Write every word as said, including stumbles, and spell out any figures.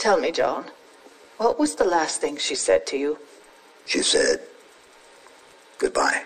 Tell me, John, what was the last thing she said to you? She said, goodbye.